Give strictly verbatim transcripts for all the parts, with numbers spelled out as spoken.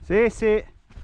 Sì, sì.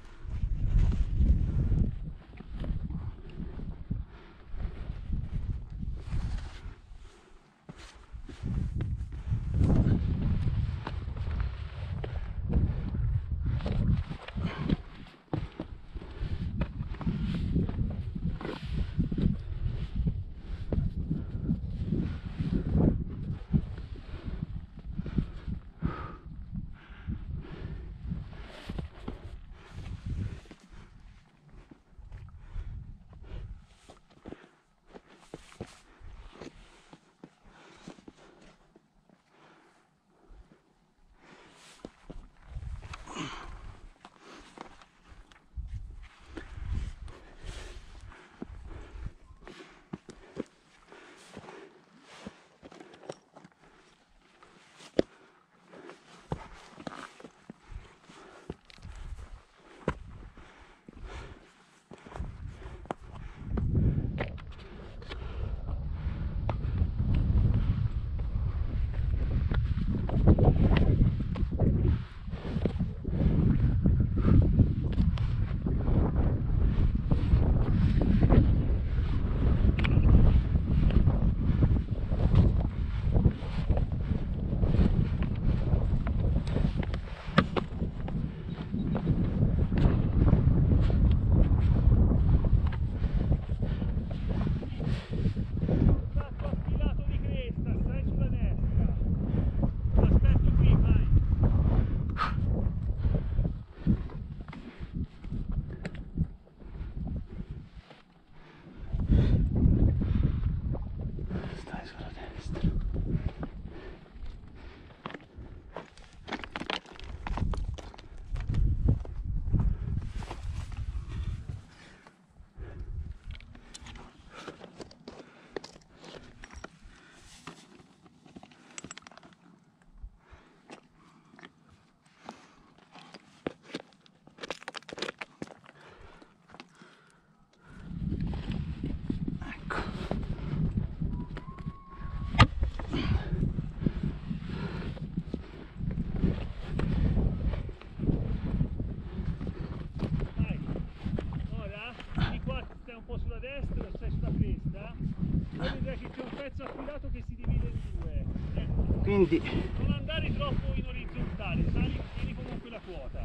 Quindi non andare troppo in orizzontale, sali, tieni comunque la quota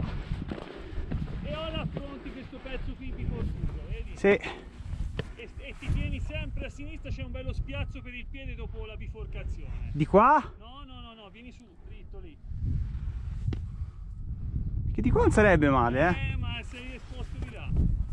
e ora affronti questo pezzo qui biforcuto, vedi? sì. E, e ti tieni sempre a sinistra, c'è un bello spiazzo per il piede dopo la biforcazione. Di qua? No, no, no, no, vieni su, dritto lì. Che di qua non sarebbe male, eh? Eh, ma sei esposto di là.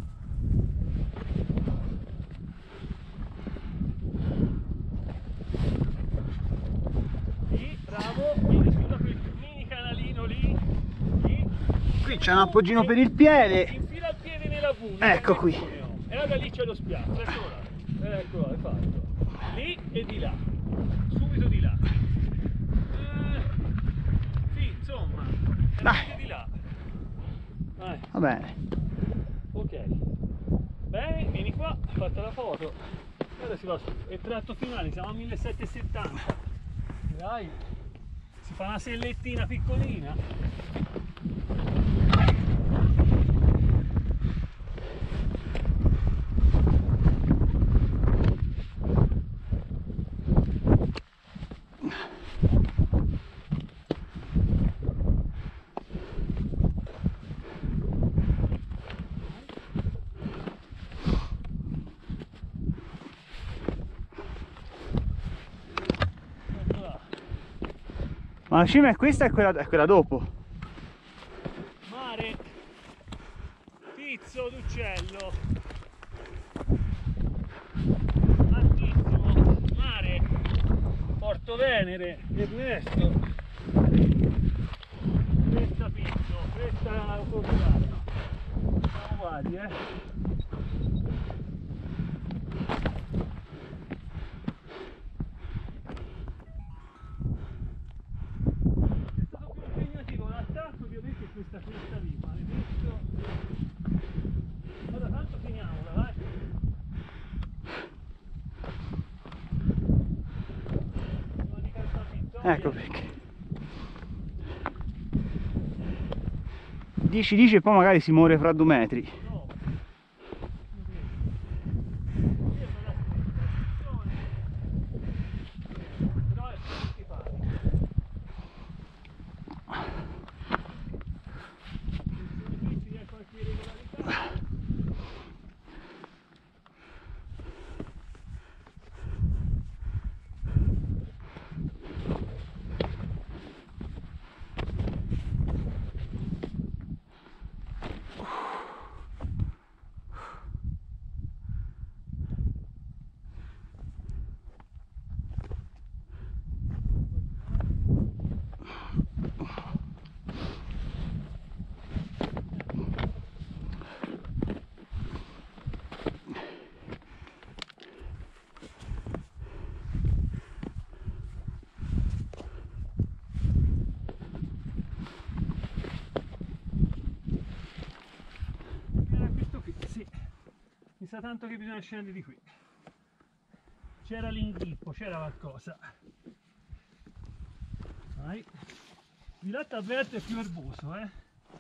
Lì, bravo, vieni su da quel mini canalino lì. Lì. Qui c'è un appoggino per il piede. Infila il piede nella V. Ecco qui. E allora lì c'è lo spiazzo, eccolo là. Eccolo là, è fatto. Lì e di là. Subito di là. Eh, sì, insomma. È Dai. di là. Vai. Va bene. Ok. Bene, vieni qua, fatta la foto. E ora si va su. E tratto finale, siamo a millesettecentosettanta. Dai. Si fa una sellettina piccolina. Ma la cima è questa e quella, è quella dopo? Mare, Pizzo d'Uccello, altissimo, mare, Porto Venere, Ernesto, questa Pizzo, questa Corriano, siamo quasi, eh. Questa questa lì, maledetto. Allora tanto finiamola, vai. Non dica il vittoria. Ecco perché. dieci dieci e poi magari si muore fra due metri. No. Però è simpatico. Se riesco a qualche irregolarità. Mi sa tanto che bisogna scendere di qui. C'era l'inghippo, c'era qualcosa. Vai. Il latte aperto è più erboso, eh.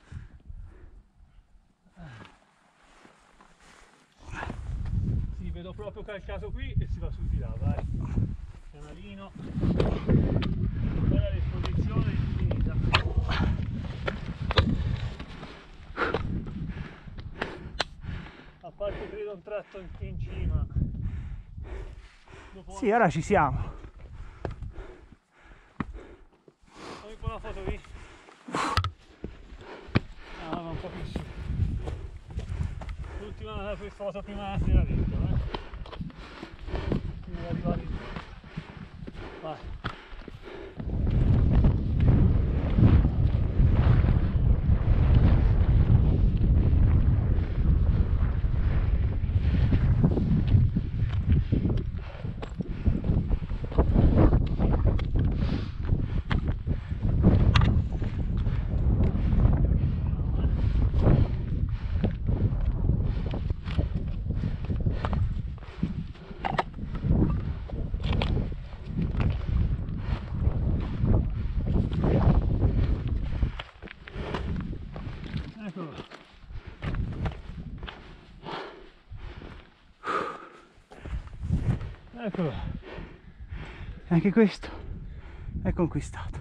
Sì, vedo proprio calcato qui e si va sul di là, vai. Canalino. Ora l'esposizione è finita. A parte credo un tratto in, in cima. Dopo Sì, ora ci siamo. fammi un po' una foto lì. Ah, ma un po' più su. L'ultima foto prima della vita, eh. Prima di arrivare lì. Vai. Eccolo. Eccolo. Anche questo è conquistato.